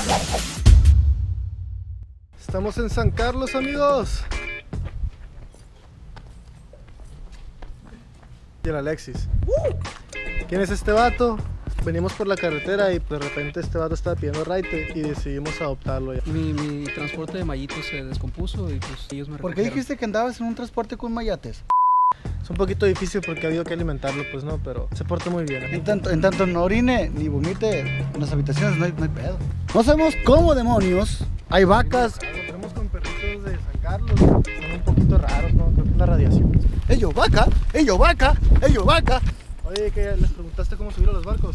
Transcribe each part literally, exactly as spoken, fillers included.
Estamos en San Carlos, amigos. Y el Alexis. ¿Quién es este vato? Venimos por la carretera y de repente este vato estaba pidiendo raite y decidimos adoptarlo ya. Mi, mi transporte de mallitos se descompuso y pues ellos me recogieron. ¿Por qué dijiste que andabas en un transporte con mayates? Es un poquito difícil porque ha habido que alimentarlo, pues no, pero se porta muy bien. En tanto, en tanto no orine ni vomite en las habitaciones, no hay, no hay pedo. No sabemos cómo demonios hay vacas. Lo tenemos con perritos de San Carlos, son un poquito raros, ¿no? Creo que es la radiación. Ello vaca, ello vaca, ello vaca. Oye, ¿qué? ¿Les preguntaste cómo subir a los barcos?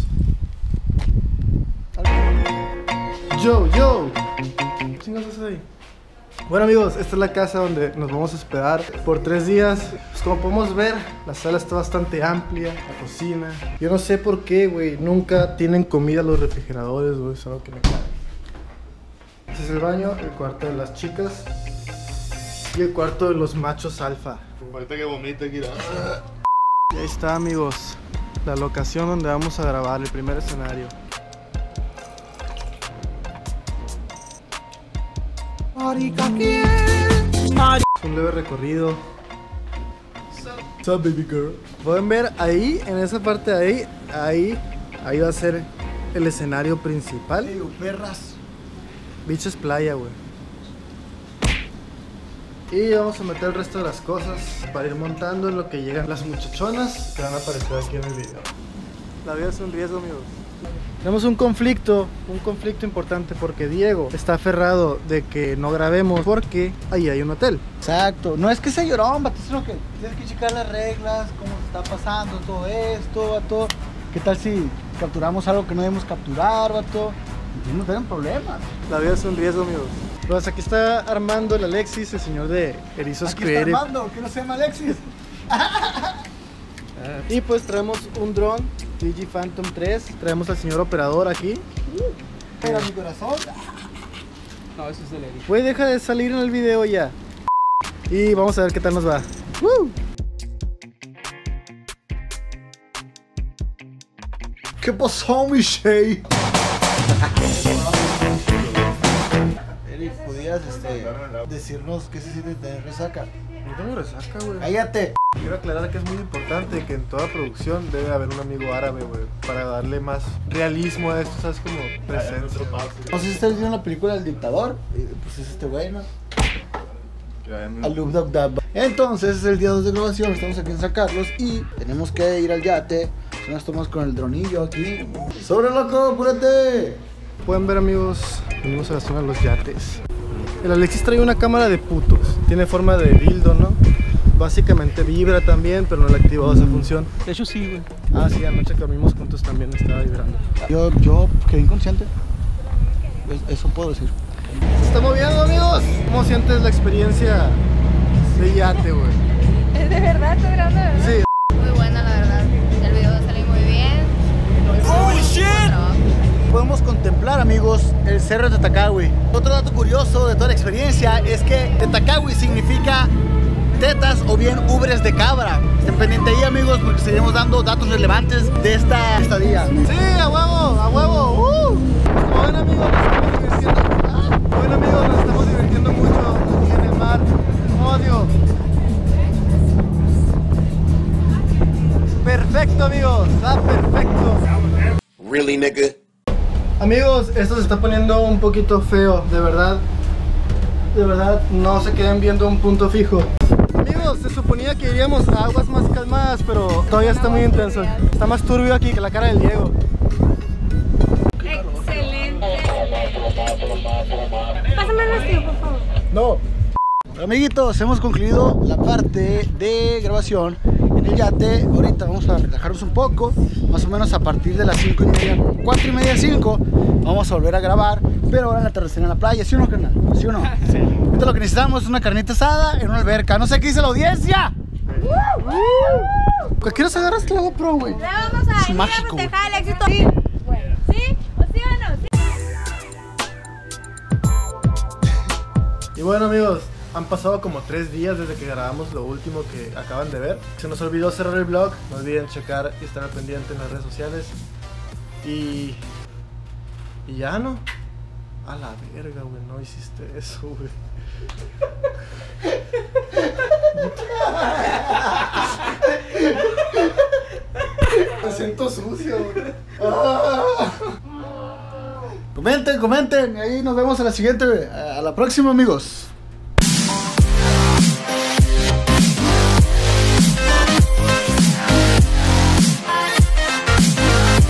Yo, yo. ¿Qué chingados es ahí? Bueno amigos, esta es la casa donde nos vamos a hospedar por tres días. Pues como podemos ver, la sala está bastante amplia, la cocina. Yo no sé por qué, güey, nunca tienen comida los refrigeradores, güey, es algo que me cae. Este es el baño, el cuarto de las chicas y el cuarto de los machos alfa. Ahorita que vomite aquí. Y ahí está, amigos, la locación donde vamos a grabar el primer escenario. Es un leve recorrido. What's up, baby girl? Pueden ver ahí, en esa parte de ahí, ahí, ahí va a ser el escenario principal. Ello perras. Beach es playa, güey. Y vamos a meter el resto de las cosas para ir montando en lo que llegan las muchachonas que van a aparecer aquí en el video. La vida es un riesgo, amigos. Tenemos un conflicto, un conflicto importante porque Diego está aferrado de que no grabemos porque ahí hay un hotel. Exacto, no es que sea llorón, vato, sino que tienes que checar las reglas, cómo se está pasando todo esto, vato. ¿Qué tal si capturamos algo que no debemos capturar, vato? Y no tienen problemas. La vida es un riesgo, amigos. Pues aquí está Armando, el Alexis, el señor de Erizos Aquí Creative. está Armando, que no se llama Alexis. Y pues traemos un dron D J I Phantom tres. Traemos al señor operador aquí. Pero mi corazón. No, eso es de Levi. Güey, deja de salir en el video ya. Y vamos a ver qué tal nos va. ¡Woo! ¿Qué pasó, mi Shay? Eric, ¿podrías este, decirnos qué se siente tener resaca? No tengo resaca, güey. ¡Cállate! Quiero aclarar que es muy importante que en toda producción debe haber un amigo árabe, güey, para darle más realismo a esto, ¿sabes? Como presencia. No sé si ustedes vieron la película El Dictador. Pues es este güey, ¿no? Entonces es el día dos de grabación, estamos aquí en San Carlos y tenemos que ir al yate. Son las tomas con el dronillo aquí. ¡Sobre loco, apúrate! Pueden ver, amigos, venimos a la zona de los yates. El Alexis trae una cámara de putos. Tiene forma de dildo, ¿no? Básicamente vibra también, pero no le ha activado esa función. De hecho sí, güey. Ah, sí, anoche que dormimos juntos también estaba vibrando. Yo, yo quedé inconsciente. Es- Eso puedo decir. Se está moviendo, amigos. ¿Cómo sientes la experiencia de yate, güey? ¿Es de verdad? ¿Estás grabando de verdad? Sí. Muy buena, la verdad. El video va a salir muy bien. ¡Oh, Muy shit! buen trabajo. Podemos contemplar, amigos, el cerro de Tetacawi. Otro dato curioso de toda la experiencia es que Tetacawi significa tetas o bien ubres de cabra. Estén pendientes ahí, amigos, porque seguiremos dando datos relevantes de esta estadía. Sí, a huevo, a huevo. Uh. Como ven, amigos, nos estamos divirtiendo. Ah. Bueno, amigos, nos estamos divirtiendo mucho aquí en el mar. Odio. Perfecto, amigos. Está perfecto. Really, nigga? Amigos, esto se está poniendo un poquito feo, de verdad. De verdad, no se queden viendo un punto fijo. Amigos, se suponía que iríamos a aguas más calmadas, pero todavía está muy intenso. Está más turbio aquí que la cara del Diego. Excelente. Pásame el vestido, por favor. No. Amiguitos, hemos concluido la parte de grabación en el yate. Ahorita vamos a relajarnos un poco, más o menos a partir de las cinco y media, cuatro y media, cinco. Vamos a volver a grabar, pero ahora en la tercera en la playa, ¿sí o no, carnal? ¿Sí o no? Sí. Ahorita lo que necesitamos es una carnita asada en una alberca. No sé qué dice la audiencia. ¿A qué hora se agarras la GoPro, güey? Ya vamos a Es ir mágico, a festejar el éxito. Sí. ¿Sí? ¿O sí o no? Sí. Y bueno, amigos, han pasado como tres días desde que grabamos lo último que acaban de ver. Se nos olvidó cerrar el vlog. No olviden checar y estar al pendiente en las redes sociales. Y... Y ya, ¿no? A la verga, güey, no hiciste eso, güey. Me siento sucio, güey. Ah. Comenten, comenten. Ahí nos vemos a la siguiente. A la próxima, amigos.